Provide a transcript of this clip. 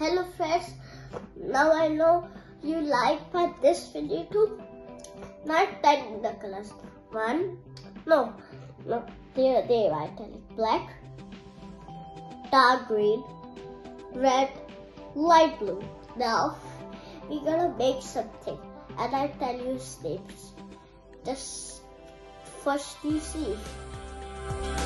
Hello friends, now I know you like this video too. Now type the colors. There I tell it. Black, dark green, red, light blue. Now we're gonna make something and I tell you names. Just first you see.